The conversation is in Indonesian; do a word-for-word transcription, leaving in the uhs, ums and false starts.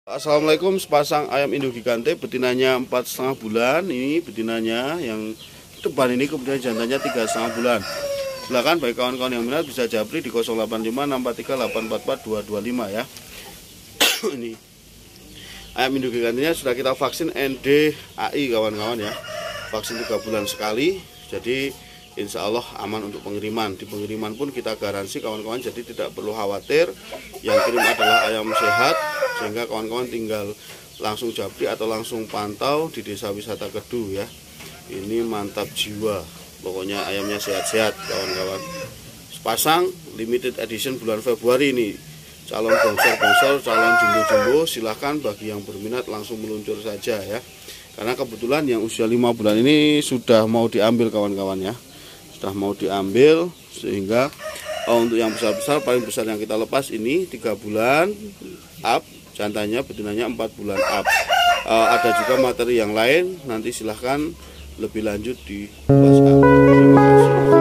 Assalamualaikum, sepasang ayam induk gigante, betinanya empat setengah bulan. Ini betinanya yang depan ini, kemudian jantannya tiga setengah bulan. Silakan bagi kawan-kawan yang minat bisa japri di nol delapan lima enam empat tiga delapan empat empat dua dua lima ya. Ini ayam induk gigantenya sudah kita vaksin N D A I kawan-kawan ya. Vaksin tiga bulan sekali, jadi insya Allah aman untuk pengiriman. Di pengiriman pun kita garansi kawan-kawan, jadi tidak perlu khawatir. Yang kirim adalah ayam sehat, sehingga kawan-kawan tinggal langsung japri atau langsung pantau di Desa Wisata Kedu ya. Ini mantap jiwa, pokoknya ayamnya sehat-sehat kawan-kawan. Sepasang limited edition bulan Februari ini, calon bongsor-bongsor, calon jumbo-jumbo, silahkan bagi yang berminat langsung meluncur saja ya. Karena kebetulan yang usia lima bulan ini sudah mau diambil kawan-kawan ya, sudah mau diambil, sehingga oh, untuk yang besar-besar, paling besar yang kita lepas ini tiga bulan up, jantannya betinanya empat bulan up. Uh, ada juga materi yang lain, nanti silahkan lebih lanjut di WhatsApp. Terima kasih.